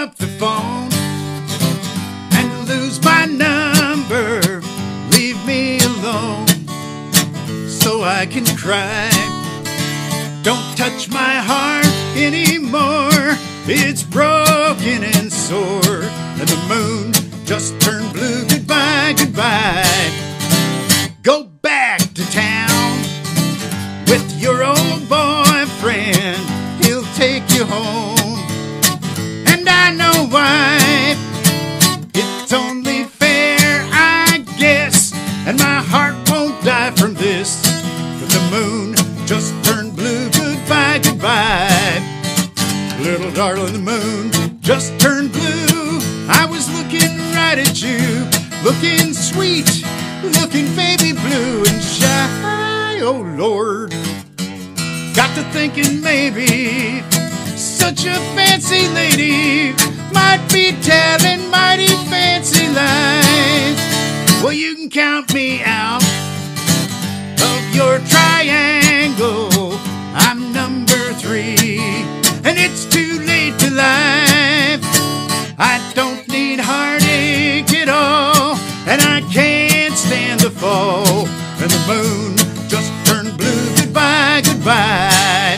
up the phone and lose my number. Leave me alone so I can cry. Don't touch my heart anymore. It's broken and sore, and the moon just turned blue. Goodbye, goodbye. Go back to town with your old boyfriend. He'll take you home, and I know why. It's only fair, I guess, and my heart won't die from this. But the moon just turned blue. Goodbye, goodbye. Little darling, the moon just turned blue. I was looking right at you, looking sweet, looking baby blue and shy. Oh Lord, got to thinking maybe such a fancy lady might be telling mighty fancy lies. Well, you can count me out of your triangle. I'm number 3, and it's too late to life. I don't need heartache at all, and I can't stand the fall. And the moon just turned blue. Goodbye, goodbye.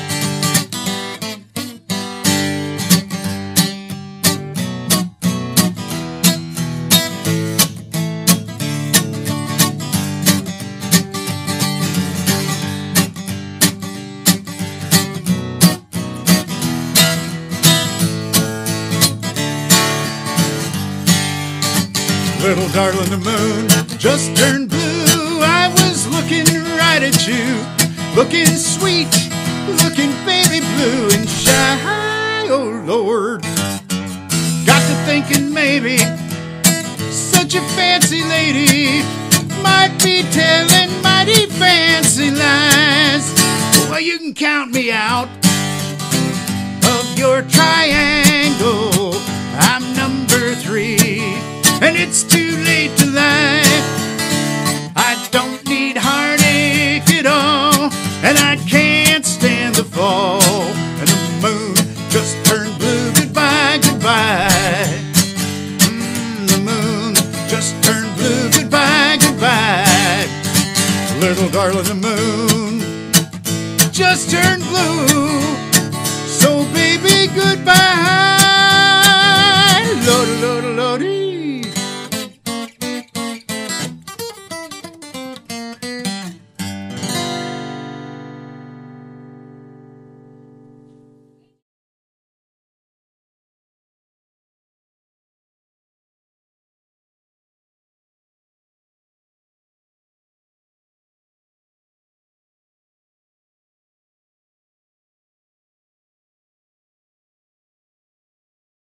Little darling, the moon just turned blue. I was looking right at you, looking sweet, looking baby blue and shy. Oh Lord, got to thinking maybe such a fancy lady might be telling mighty fancy lies. Well, you can count me out of your triangle. I'm number 3, and it's too late to life. I don't need heartache at all, and I can't stand the fall. And the moon just turned blue. Goodbye, goodbye. The moon just turned blue. Goodbye, goodbye. Little darling, the moon